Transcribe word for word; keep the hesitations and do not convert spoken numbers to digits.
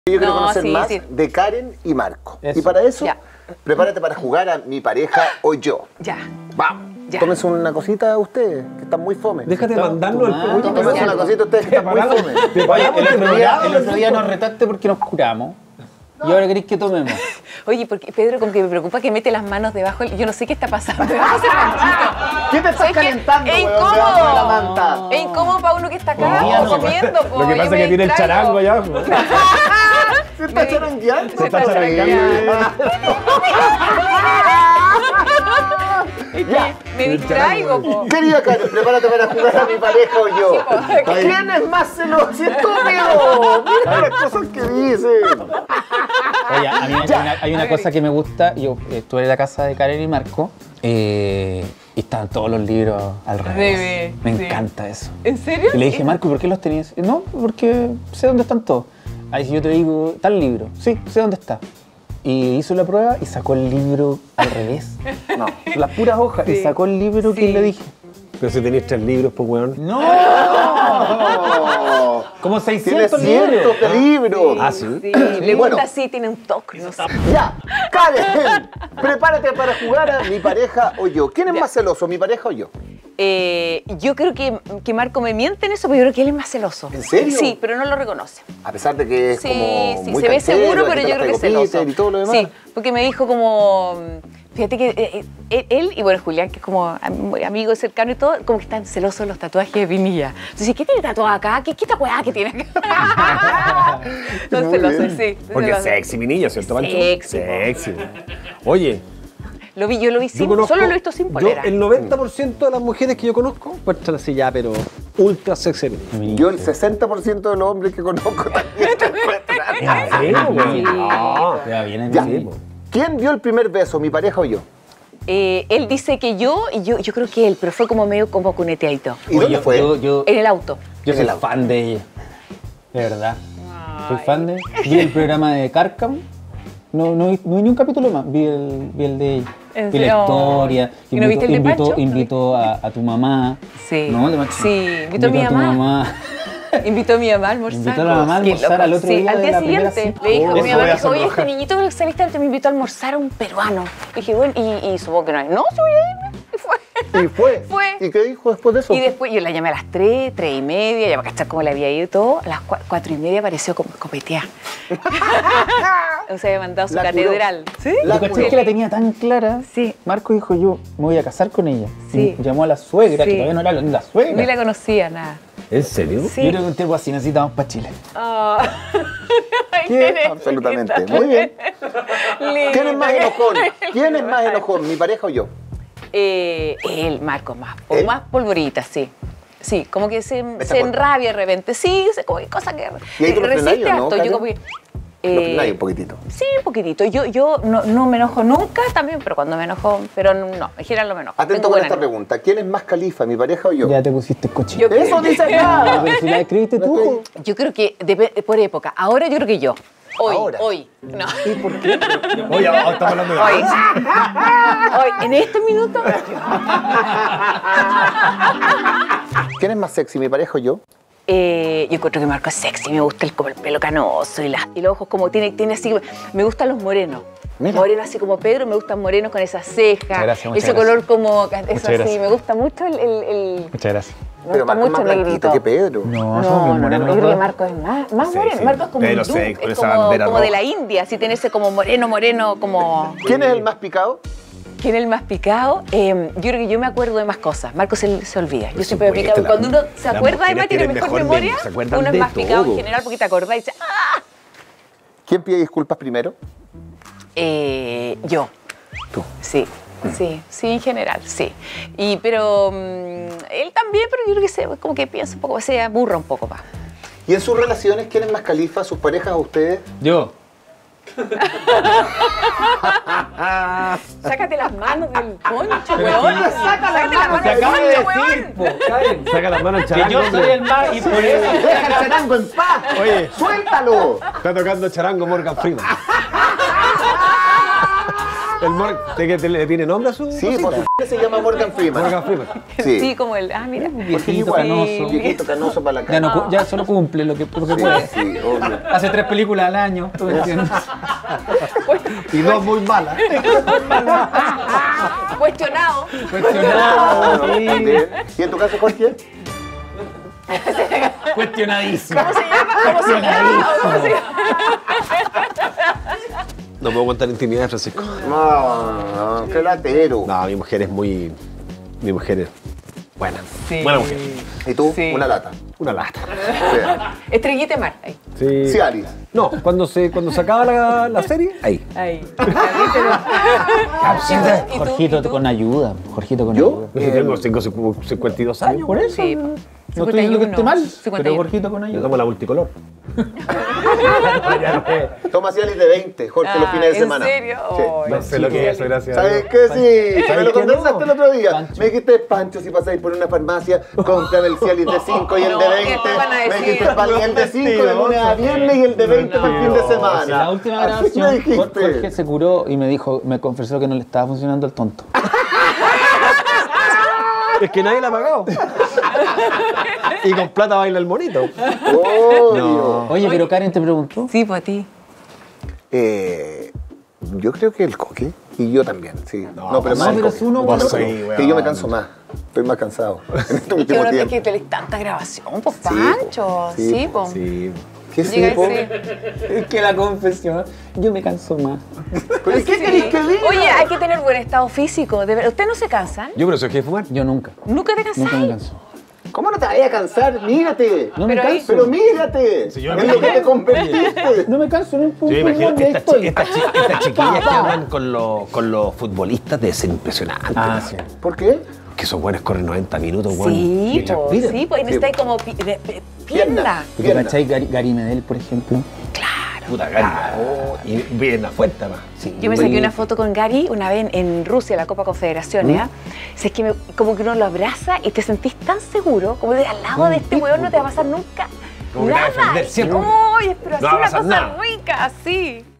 Yo quiero No, conocer sí, más sí. de Karen y Marco. Eso. Y para eso, Ya. prepárate para jugar a Mi Pareja o Yo. Ya. Vamos. Ya. Tómense una cosita ustedes, que están muy fome. Déjate Estamos mandarnos el tomando. peor. Tómense una cosita ustedes que están muy fome. Oye, el otro día, el otro día nos retaste porque nos curamos. Y ahora queréis que tomemos. Oye, porque Pedro, como que me preocupa que mete las manos debajo. Yo no sé qué está pasando. Debajo de ese ranchito. ¿Qué te estás ¿Sabes qué? calentando, Es weón, debajo de la incómodo. manta? Es incómodo para uno que está acá Hoy día no. comiendo. Po. Lo que Yo pasa es me que tiene el distraigo. charango allá abajo. Se está charangueando. Se está charangueando. Es que me distraigo, po. Querida Karen, prepárate para jugar a Mi Pareja o Yo. po. ¿Quién es más celoso? ¡Estúpido! Mira las cosas que dicen. Oye, a mí hay una, hay una cosa que me gusta. Yo eh, estuve en la casa de Karen y Marco eh, y estaban todos los libros al revés. Bebé, Me sí. encanta eso. ¿En serio? Y le dije, Marco, ¿por qué los tenías? No, porque sé dónde están todos. Ahí si yo te digo, tal libro. Sí, sé dónde está. Y hizo la prueba y sacó el libro al revés. No, las puras hojas. Sí. Y sacó el libro que Sí. le dije. Pero si tenéis tres libros, pues weón. ¡No! Oh, Como tiene seiscientos cientos de libros. Ah, sí. Sí, me Bueno. gusta así, tiene un toque. No sé. Ya, Karen, prepárate para jugar a Mi Pareja o Yo. ¿Quién es más celoso, Mi Pareja o Yo? Eh, yo creo que, que Marco me miente en eso, pero yo creo que él es más celoso. ¿En serio? Sí, pero no lo reconoce. A pesar de que es Sí, como sí, muy se ve cantero, seguro, que pero te yo las creo que es traigo celoso. Peter y todo lo demás. Sí, porque me dijo como, fíjate que eh, eh, él y bueno, Julián, que es como am- amigo cercano y todo, como que están celosos de los tatuajes de Pinilla. Entonces, ¿qué tiene tatuado acá? ¿Qué, qué tatuada que tiene acá? Están Muy celosos, bien. sí. Porque es celosos. sexy, mi niña, ¿cierto, Pancho? Sexy, po. Sexy. Oye, Lo vi, yo lo vi yo sin, conozco... solo lo he visto sin polera. Yo, el noventa por ciento de las mujeres que yo conozco, pues están así ya, pero ultra sexy. Yo el sesenta por ciento de los hombres que conozco también te encuentran. Sí, weón. No. Te va bien, Ya. amigo. ¿Quién dio el primer beso, Mi Pareja o Yo? Eh, él dice que yo, y yo, yo creo que él, pero fue como medio como cuneteadito. ¿Y Oye, dónde yo- fue? Yo, yo, En el auto. yo soy En el auto. fan de ella. De verdad. Soy fan de ella. Vi el programa de Carcam. No, no, vi, no vi ni un capítulo más. Vi el, vi el de ella. ¿En Vi la serio? historia. ¿Y no viste el de invitó, Pancho? invitó a, a tu mamá. Sí. ¿No? De macho. Sí, invitó a mi a tu mamá. mamá. Invitó a mi mamá a almorzar. Invitó a la mamá a Qué almorzar loco. al otro Sí, día al de día la primera siguiente. cita. Le dijo Oh, a mi eso mamá, voy a le dijo, oye, sonrojar. este niñito que saliste antes me invitó a almorzar a un peruano. Le dije, bueno, y, y supongo que no hay. No, sí voy a irme. Y fue. ¿Y fue? Fue. ¿Y qué dijo después de eso? Y después yo la llamé a las tres, tres y media, ya para cachar cómo le había ido y todo. A las cua- cuatro y media apareció como copeteada. O sea, había mandado su La curó. catedral. ¿Sí? La ¿Tú cachai curó. que la tenía tan clara? Sí. Marco dijo, yo me voy a casar con ella. Sí. Y llamó a la suegra, Sí. que todavía no era la, la suegra. Ni la conocía, nada. ¿En serio? Sí. Yo creo que un tiempo así necesitamos para Chile. Ah. Ay, ¿Qué? qué Absolutamente. linda. Muy bien. Lindo. ¿Quién es más enojón? ¿Quién es más enojón, Mi Pareja o Yo? Eh, él, Marco, más, o ¿Él? más polvorita, sí. Sí, como que se, Echa se por- enrabia de repente. Sí, se, como que cosa que ¿Y ahí tú lo resiste frenáis o no, harto. Yo Karen? como que, Lo eh, frenáis un poquitito. Sí, un poquitito. Yo, yo no, no me enojo nunca también, pero cuando me enojo, pero no, en general no me enojo. Atento Tengo con buen esta ánimo. pregunta. ¿Quién es más califa, Mi Pareja o Yo? Ya te pusiste cochino. Yo- Eso dice acá. Pero si la escribiste tú. Yo creo que dep- por época. Ahora yo creo que yo. Hoy, Ahora. hoy. No. ¿Y por qué? Oye, estamos hablando de... Hoy. Hoy. En este minuto. ¿Quién es más sexy, Mi Pareja o Yo? Eh, yo encuentro que Marco es sexy, me gusta el, como el pelo canoso y, la- y los ojos como tiene, tiene así, me gustan los morenos. Mira. Morenos así como Pedro, me gustan morenos con esas cejas, Muchas gracias, muchas ese gracias. color como, eso así, gracias. me gusta mucho el... el, el- Muchas gracias. me Pero gusta Marco es mucho más el blanquito negrito. que Pedro. No, No, somos no, bien no, morenos yo los creo que dos. Marco es más, más Sí, moreno. sí. Marco es como Pelo hindú, seco, es esa como, bandera como de roja. la India, así tiene ese como moreno, moreno, como... ¿Quién es el más picado? ¿Quién es el más picado? Eh, yo creo que yo me acuerdo de más cosas. Marco se, se olvida. Yo Por siempre me supuesto, picado. la- Cuando uno se las acuerda, además mujeres tiene tienen mejor mejor memoria, memoria, se acuerdan uno es de más picado en todo. general porque te acordás y dices, ¡ah! ¿Quién pide disculpas primero? Eh, yo. Tú. Sí, sí, sí, en general, sí. Y, pero mm, él también, pero yo creo que se, como que piensa un poco, se aburra un poco más. ¿Y en sus relaciones quién es más califa, sus parejas o ustedes? Yo. Sácate las manos del poncho, weón. Sácate las manos Se del acaba de poncho, decir, weón. po, Karen. Saca las manos al Que charango. yo soy hombre. el más y por eso. ¡Deja el charango en paz! Oye, ¡Suéltalo! está tocando charango Morgan Freeman. El Mor- ¿te- que te- ¿Le tiene nombre a su Sí, cosita? por su f- se llama Morgan Freeman. Morgan Freeman. Sí. Sí. como el. Ah, mira. Porque Viejito igual, canoso. viejito canoso para la Ya, cara. no, cu- ya solo cumple lo que, lo que puede. Sí, obvio. Hace tres películas al año, ¿tú me entiendes? Y dos muy malas. Cuestionado. Cuestionado, sí. ¿Y en tu caso, Jorge? Cuestionadísimo. ¿Cómo se llama? ¿Cómo se llama? ¿Cómo se llama? No puedo contar intimidad, Francisco. No, no, qué latero. No, mi mujer es muy... Mi mujer es buena. Sí. Buena mujer. ¿Y tú? Sí. Una lata. Una lata. Sí. Estrellita de mar. Ahí. Sí. Sí, Alice. No, cuando se, cuando se acaba la, la serie, ahí. Ahí. ¿Y tú? Jorgito ¿Y tú? con ayuda. Jorgito con ¿Yo? ayuda. Yo tengo cinco- cincuenta y dos años. Por eso. Sí. No estoy diciendo que esté mal, cincuenta y pero uno. Jorgito con Yo ayuda. tomo la multicolor. Ya no es. Toma Cialis de veinte, Jorge, los Ah, fines de ¿en semana. serio? Sí. Ay, No sé lo que es eso, gracias. a ¿Sabes Dios. qué? Sí, ¿Sabes me lo qué conversaste no? el otro día. Pancho. Me dijiste, Pancho, si pasáis por una farmacia, compran el Cialis de cinco y el No, de ¿qué veinte. te van a Me decir? dijiste, "Pan- el de cinco de lunes a viernes y el de veinte para el fin de semana. En la última Así me grabación, dijiste. Jorge se curó y me dijo, me confesó que no le estaba funcionando el tonto. Es que nadie la ha pagado. Y con plata baila el monito. Obvio. Oye, pero Karen te preguntó. Sí, pues a ti. Eh, yo creo que el coque. Y yo también, sí. No, pero no, más el pero coque. es uno o Vos el sí, otro. weón. Que yo me canso más. Estoy más cansado en este Es que último uno tiene tiempo. que tener tanta grabación, pues po. Pancho. Sí, Sí, po. pues. Sí. ¿Qué sí, Llega po? ese- Es que la confesión, yo me canso más. ¿Pero qué querés que diga? Oye, hay que tener buen estado físico. De ver- ¿Usted no se cansan? Yo por eso es que fumar. Yo nunca. ¿Nunca te Nunca me cansáis? canso. ¿Cómo no te vayas a cansar? Mírate. No me Pero ahí- canso. Pero mírate. yo en me- lo que te convertiste. No me canso, no puedo. Yo me imagino que estas, estoy. chi- estas, chi- estas chiquillas que andan con los, con los futbolistas debe ser impresionante. Ah, sí. ¿Por qué? Que esos buenos corren noventa minutos, weón. Sí, Y pues. transpiran. Sí, pues. Y necesitáis como pi- de- de- pierna. ¿Tú Pierna. cachai Gary, Gary Medel, por ejemplo? Puta gana. Y bien fuerte, más. Sí. Yo me saqué una foto con Gary una vez en, en Rusia, la Copa Confederaciones. ¿ah? O sea, es que me- como que uno lo abraza y te sentís tan seguro, como de al lado de este weón no te va a pasar nunca Como que te va a nada. defender siempre. Ay, pero No así va a una pasar cosa nada. rica, así.